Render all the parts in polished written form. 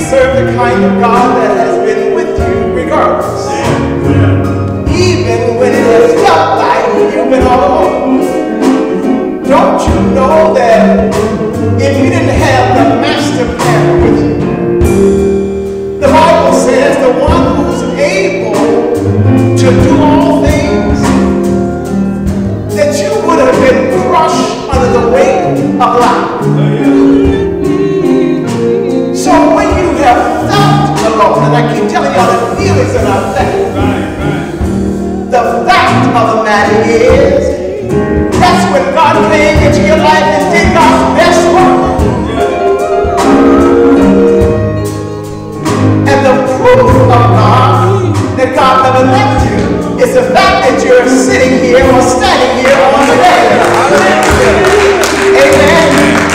serve the kind of God that has been with you regardless. Even when it has felt like you've been all alone. Don't you know that if you didn't have the master plan with you, the Bible says the one who's able to do all things, that you would have been crushed under the weight of life. So when you have felt alone, and I keep telling y'all the feelings are not fact. The fact of the matter is, that's when God came into your life and did God's best work. And the proof of God that God never left you is the fact that you're sitting here or standing here on the day. Amen.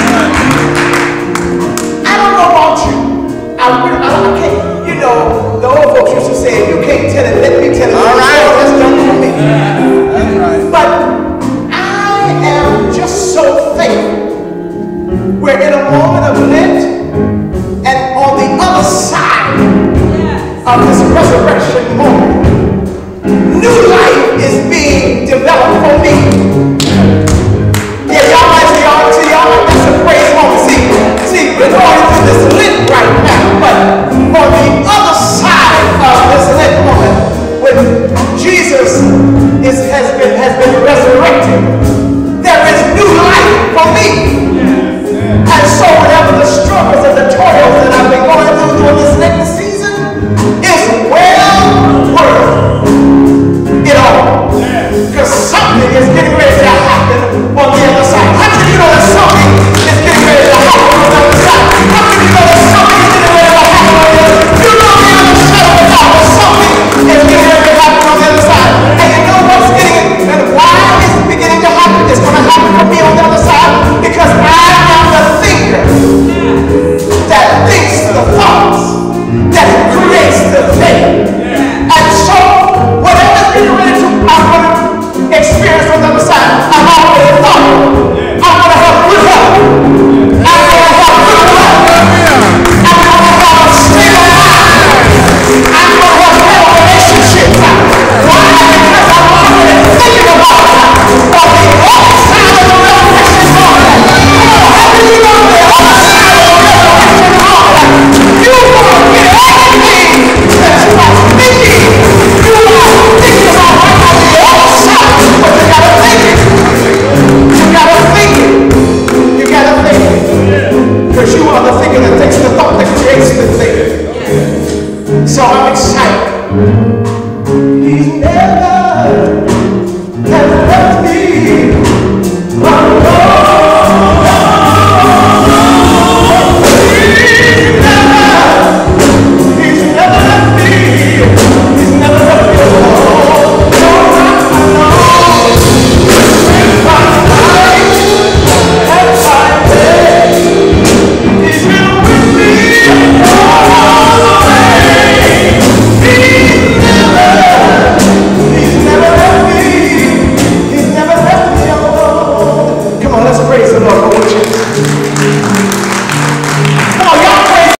I don't know about you. I can't, you know, the old folks used to say, if you can't tell it, let me tell it. All right, that's done for me. That's right. But I am just so thankful. We're in a moment of Lent, and on the other side of this resurrection moment, new life is being developed for me.